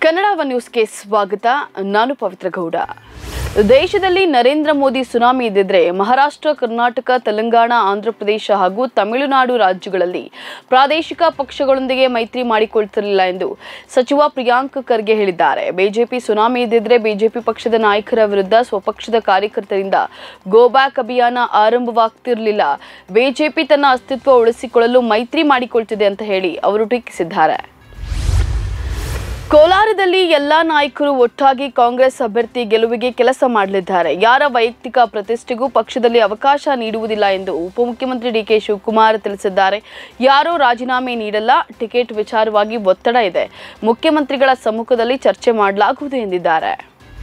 ಕನ್ನಡ ನ್ಯೂಸ್ಗೆ ಸ್ವಾಗತ. ನಾನು ಪವಿತ್ರ ಗೌಡ. ದೇಶದಲ್ಲಿ ನರೇಂದ್ರ ಮೋದಿ ಸುನಾಮಿ ಇದ್ದಿದ್ರೆ ಮಹಾರಾಷ್ಟ್ರ, ಕರ್ನಾಟಕ, ತೆಲಂಗಾಣ, ಆಂಧ್ರಪ್ರದೇಶ ಹಾಗೂ ತಮಿಳುನಾಡು ರಾಜ್ಯಗಳಲ್ಲಿ ಪ್ರಾದೇಶಿಕ ಪಕ್ಷಗಳೊಂದಿಗೆ ಮೈತ್ರಿ ಮಾಡಿಕೊಳ್ಳುತ್ತಿರಲಿಲ್ಲ ಎಂದು ಸಚಿವ ಪ್ರಿಯಾಂಕ್ ಖರ್ಗೆ ಹೇಳಿದ್ದಾರೆ. ಬಿಜೆಪಿ ಸುನಾಮಿ ಇದ್ದಿದ್ರೆ ಬಿಜೆಪಿ ಪಕ್ಷದ ನಾಯಕರ ವಿರುದ್ಧ ಸ್ವಪಕ್ಷದ ಕಾರ್ಯಕರ್ತರಿಂದ ಗೋ ಬ್ಯಾಕ್ ಅಭಿಯಾನ ಆರಂಭವಾಗ್ತಿರಲಿಲ್ಲ. ಬಿಜೆಪಿ ತನ್ನ ಅಸ್ತಿತ್ವ ಉಳಿಸಿಕೊಳ್ಳಲು ಮೈತ್ರಿ ಮಾಡಿಕೊಳ್ತಿದೆ ಅಂತ ಹೇಳಿ ಅವರು ಟೀಕಿಸಿದ್ದಾರೆ. ಕೋಲಾರದಲ್ಲಿ ಎಲ್ಲಾ ನಾಯಕರು ಒಟ್ಟಾಗಿ ಕಾಂಗ್ರೆಸ್ ಅಭ್ಯರ್ಥಿ ಗೆಲುವಿಗೆ ಕೆಲಸ ಮಾಡಲಿದ್ದಾರೆ. ಯಾರ ವೈಯಕ್ತಿಕ ಪ್ರತಿಷ್ಠೆಗೂ ಪಕ್ಷದಲ್ಲಿ ಅವಕಾಶ ನೀಡುವುದಿಲ್ಲ ಎಂದು ಉಪಮುಖ್ಯಮಂತ್ರಿ ಡಿಕೆ ಶಿವಕುಮಾರ್ ತಿಳಿಸಿದ್ದಾರೆ. ಯಾರೂ ರಾಜೀನಾಮೆ ನೀಡಲ್ಲ. ಟಿಕೆಟ್ ವಿಚಾರವಾಗಿ ಒತ್ತಡ ಇದೆ. ಮುಖ್ಯಮಂತ್ರಿಗಳ ಸಮ್ಮುಖದಲ್ಲಿ ಚರ್ಚೆ ಮಾಡಲಾಗುವುದು ಎಂದಿದ್ದಾರೆ.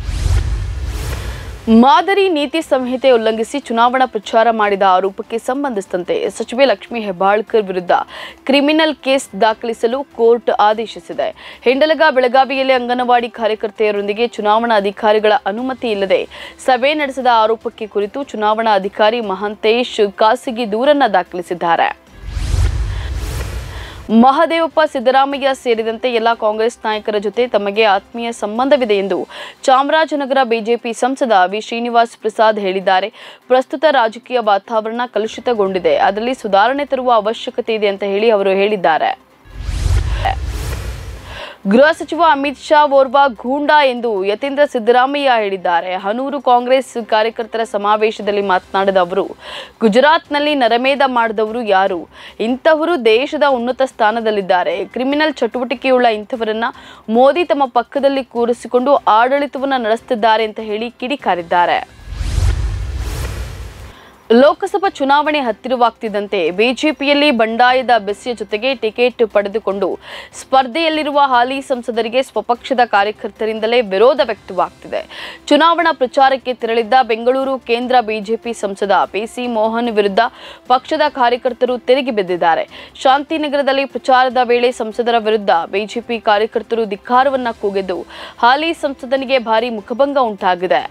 ಮಾದರಿ ನೀತಿ ಸಂಹಿತೆ ಉಲ್ಲಂಘಿಸಿ ಚುನಾವಣಾ ಪ್ರಚಾರ ಮಾಡಿದ ಆರೋಪಕ್ಕೆ ಸಂಬಂಧಿಸಿದಂತೆ ಸಚಿವೆ ಲಕ್ಷ್ಮೀ ಹೆಬ್ಬಾಳ್ಕರ್ ವಿರುದ್ಧ ಕ್ರಿಮಿನಲ್ ಕೇಸ್ ದಾಖಲಿಸಲು ಕೋರ್ಟ್ ಆದೇಶಿಸಿದೆ. ಹಿಂಡಲಗ, ಬೆಳಗಾವಿಯಲ್ಲಿ ಅಂಗನವಾಡಿ ಕಾರ್ಯಕರ್ತೆಯರೊಂದಿಗೆ ಚುನಾವಣಾ ಅಧಿಕಾರಿಗಳ ಅನುಮತಿ ಇಲ್ಲದೆ ಸಭೆ ನಡೆಸಿದ ಆರೋಪಕ್ಕೆ ಕುರಿತು ಚುನಾವಣಾ ಅಧಿಕಾರಿ ಮಹಾಂತೇಶ್ ಖಾಸಗಿ ದೂರನ್ನು ದಾಖಲಿಸಿದ್ದಾರೆ. ಮಹದೇವಪ್ಪ, ಸಿದ್ದರಾಮಯ್ಯ ಸೇರಿದಂತೆ ಎಲ್ಲ ಕಾಂಗ್ರೆಸ್ ನಾಯಕರ ಜೊತೆ ತಮಗೆ ಆತ್ಮೀಯ ಸಂಬಂಧವಿದೆ ಎಂದು ಚಾಮರಾಜನಗರ ಬಿಜೆಪಿ ಸಂಸದ ವಿ ಶ್ರೀನಿವಾಸ್ ಪ್ರಸಾದ್ ಹೇಳಿದ್ದಾರೆ. ಪ್ರಸ್ತುತ ರಾಜಕೀಯ ವಾತಾವರಣ ಕಲುಷಿತಗೊಂಡಿದೆ. ಅದರಲ್ಲಿ ಸುಧಾರಣೆ ತರುವ ಅವಶ್ಯಕತೆ ಇದೆ ಅಂತ ಹೇಳಿ ಅವರು ಹೇಳಿದ್ದಾರೆ. ಗೃಹ ಸಚಿವ ಅಮಿತ್ ಶಾ ಓರ್ವ ಗೂಂಡಾ ಎಂದು ಯತೀಂದ್ರ ಸಿದ್ದರಾಮಯ್ಯ ಹೇಳಿದ್ದಾರೆ. ಹನೂರು ಕಾಂಗ್ರೆಸ್ ಕಾರ್ಯಕರ್ತರ ಸಮಾವೇಶದಲ್ಲಿ ಮಾತನಾಡಿದ ಅವರು, ಗುಜರಾತ್ನಲ್ಲಿ ನರಮೇಧ ಮಾಡಿದವರು ಯಾರು? ಇಂಥವರು ದೇಶದ ಉನ್ನತ ಸ್ಥಾನದಲ್ಲಿದ್ದಾರೆ. ಕ್ರಿಮಿನಲ್ ಚಟುವಟಿಕೆಯುಳ್ಳ ಇಂಥವರನ್ನ ಮೋದಿ ತಮ್ಮ ಪಕ್ಕದಲ್ಲಿ ಕೂರಿಸಿಕೊಂಡು ಆಡಳಿತವನ್ನು ನಡೆಸುತ್ತಿದ್ದಾರೆ ಅಂತ ಹೇಳಿ ಕಿಡಿಕಾರಿದ್ದಾರೆ. ಲೋಕಸಭಾ ಚುನಾವಣೆ ಹತ್ತಿರವಾಗ್ತಿದ್ದಂತೆ ಬಿಜೆಪಿಯಲ್ಲಿ ಬಂಡಾಯದ ಬೆಸ್ಯ ಜೊತೆಗೆ ಟಿಕೆಟ್ ಪಡೆದುಕೊಂಡು ಸ್ಪರ್ಧೆಯಲ್ಲಿರುವ ಹಾಲಿ ಸಂಸದರಿಗೆ ಸ್ವಪಕ್ಷದ ಕಾರ್ಯಕರ್ತರಿಂದಲೇ ವಿರೋಧ ವ್ಯಕ್ತವಾಗ್ತಿದೆ. ಚುನಾವಣಾ ಪ್ರಚಾರಕ್ಕೆ ತೆರಳಿದ್ದ ಬೆಂಗಳೂರು ಕೇಂದ್ರ ಬಿಜೆಪಿ ಸಂಸದ ಪಿಸಿ ಮೋಹನ್ ವಿರುದ್ಧ ಪಕ್ಷದ ಕಾರ್ಯಕರ್ತರು ತಿರುಗಿ ಬಿದ್ದಿದ್ದಾರೆ. ಶಾಂತಿನಗರದಲ್ಲಿ ಪ್ರಚಾರದ ವೇಳೆ ಸಂಸದರ ವಿರುದ್ಧ ಬಿಜೆಪಿ ಕಾರ್ಯಕರ್ತರು ಧಿಕ್ಕಾರವನ್ನ ಕೂಗಿದ್ದು ಹಾಲಿ ಸಂಸದನಿಗೆ ಭಾರಿ ಮುಖಭಂಗ ಉಂಟಾಗಿದೆ.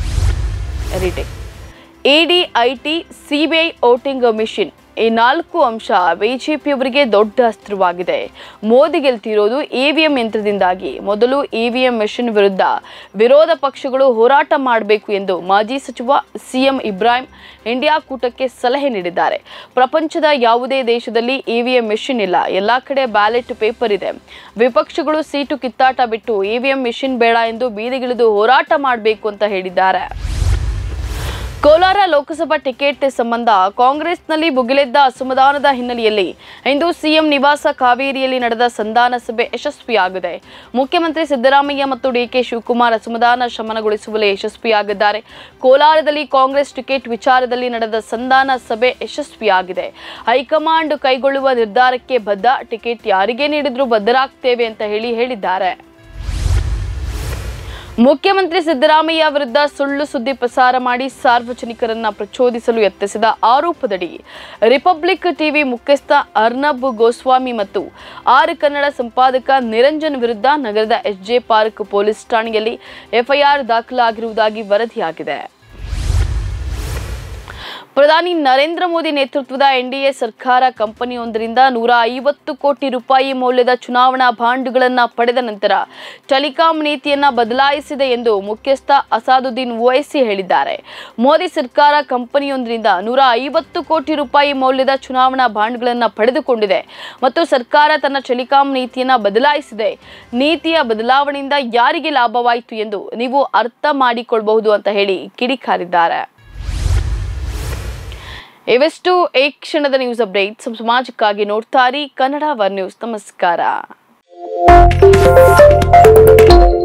ED, IT, CBI voting mission ಈ 4 ಅಂಶ ಬಿಜೆಪಿಯವರಿಗೆ ದೊಡ್ಡ ಅಸ್ತ್ರವಾಗಿದೆ. ಮೋದಿ ಗೆಲ್ತಿರೋದು ಇವಿಎಂ ಯಂತ್ರದಿಂದಾಗಿ. ಮೊದಲು ಇವಿಎಂ ಮಿಷನ್ ವಿರುದ್ಧ ವಿರೋಧ ಪಕ್ಷಗಳು ಹೋರಾಟ ಮಾಡಬೇಕು ಎಂದು ಮಾಜಿ ಸಚಿವ ಸಿಎಂ ಇಬ್ರಾಹಿಂ ಇಂಡಿಯಾ ಕೂಟಕ್ಕೆ ಸಲಹೆ ನೀಡಿದ್ದಾರೆ. ಪ್ರಪಂಚದ ಯಾವುದೇ ದೇಶದಲ್ಲಿ ಇವಿಎಂ ಮಿಷನ್ ಇಲ್ಲ. ಎಲ್ಲಾ ಕಡೆ ಬ್ಯಾಲೆಟ್ ಪೇಪರ್ ಇದೆ. ವಿಪಕ್ಷಗಳು ಸೀಟು ಕಿತ್ತಾಟ ಬಿಟ್ಟು ಇವಿಎಂ ಮಿಷನ್ ಬೇಡ ಎಂದು ಬೀದಿಗಿಳಿದು ಹೋರಾಟ ಮಾಡಬೇಕು ಅಂತ ಹೇಳಿದ್ದಾರೆ. ಕೋಲಾರ ಲೋಕಸಭಾ ಟಿಕೆಟ್ ಸಂಬಂಧ ಕಾಂಗ್ರೆಸ್ನಲ್ಲಿ ಭುಗಿಲೆದ್ದ ಅಸಮಾಧಾನದ ಹಿನ್ನೆಲೆಯಲ್ಲಿ ಇಂದು ಸಿಎಂ ನಿವಾಸ ಕಾವೇರಿಯಲ್ಲಿ ನಡೆದ ಸಂಧಾನ ಸಭೆ ಯಶಸ್ವಿಯಾಗಿದೆ. ಮುಖ್ಯಮಂತ್ರಿ ಸಿದ್ದರಾಮಯ್ಯ ಮತ್ತು ಡಿಕೆ ಶಿವಕುಮಾರ್ ಅಸಮಾಧಾನ ಶಮನಗೊಳಿಸುವಲ್ಲಿ ಯಶಸ್ವಿಯಾಗಿದ್ದಾರೆ. ಕೋಲಾರದಲ್ಲಿ ಕಾಂಗ್ರೆಸ್ ಟಿಕೆಟ್ ವಿಚಾರದಲ್ಲಿ ನಡೆದ ಸಂಧಾನ ಸಭೆ ಯಶಸ್ವಿಯಾಗಿದೆ. ಹೈಕಮಾಂಡ್ ಕೈಗೊಳ್ಳುವ ನಿರ್ಧಾರಕ್ಕೆ ಬದ್ಧ. ಟಿಕೆಟ್ ಯಾರಿಗೆ ನೀಡಿದ್ರೂ ಬದ್ಧರಾಗ್ತೇವೆ ಅಂತ ಹೇಳಿದ್ದಾರೆ. ಮುಖ್ಯಮಂತ್ರಿ ಸಿದ್ದರಾಮಯ್ಯ ವಿರುದ್ಧ ಸುಳ್ಳು ಸುದ್ದಿ ಪ್ರಸಾರ ಮಾಡಿ ಸಾರ್ವಜನಿಕರನ್ನ ಪ್ರಚೋದಿಸಲು ಯತ್ನಿಸಿದ ಆರೋಪದಡಿ ರಿಪಬ್ಲಿಕ್ ಟಿವಿ ಮುಖ್ಯಸ್ಥ ಅರ್ನಬ್ ಗೋಸ್ವಾಮಿ ಮತ್ತು ಕನ್ನಡ ಸಂಪಾದಕ ನಿರಂಜನ್ ವಿರುದ್ಧ ನಗರದ ಎಸ್ಜೆ ಪಾರ್ಕ್ ಪೊಲೀಸ್ ಠಾಣೆಯಲ್ಲಿ ಎಫ್ಐಆರ್ ದಾಖಲಾಗಿರುವುದಾಗಿ ವರದಿಯಾಗಿದೆ. ಪ್ರಧಾನಿ ನರೇಂದ್ರ ಮೋದಿ ನೇತೃತ್ವದ ಎನ್ಡಿಎ ಸರ್ಕಾರ ಕಂಪನಿಯೊಂದರಿಂದ 150 ಕೋಟಿ ರೂಪಾಯಿ ಮೌಲ್ಯದ ಚುನಾವಣಾ ಬಾಂಡ್ಗಳನ್ನು ಪಡೆದ ನಂತರ ಟೆಲಿಕಾಂ ನೀತಿಯನ್ನ ಬದಲಾಯಿಸಿದೆ ಎಂದು ಮುಖ್ಯಸ್ಥ ಅಸಾದುದ್ದೀನ್ ಓವೈಸಿ ಹೇಳಿದ್ದಾರೆ. ಮೋದಿ ಸರ್ಕಾರ ಕಂಪನಿಯೊಂದರಿಂದ 150 ಕೋಟಿ ರೂಪಾಯಿ ಮೌಲ್ಯದ ಚುನಾವಣಾ ಬಾಂಡ್ಗಳನ್ನು ಪಡೆದುಕೊಂಡಿದೆ ಮತ್ತು ಸರ್ಕಾರ ತನ್ನ ಟೆಲಿಕಾಂ ನೀತಿಯನ್ನ ಬದಲಾಯಿಸಿದೆ. ನೀತಿಯ ಬದಲಾವಣೆಯಿಂದ ಯಾರಿಗೆ ಲಾಭವಾಯಿತು ಎಂದು ನೀವು ಅರ್ಥ ಮಾಡಿಕೊಳ್ಳಬಹುದು ಅಂತ ಹೇಳಿ ಕಿಡಿಕಾರಿದ್ದಾರೆ. ಇವೆಷ್ಟು ಈ ಕ್ಷಣದ ನ್ಯೂಸ್ ಅಪ್ಡೇಟ್ಸ್. ಸಮಾಜಕ್ಕಾಗಿ ನೋಡ್ತಾ ಇರಿ ಕನ್ನಡ ನ್ಯೂಸ್. ನಮಸ್ಕಾರ.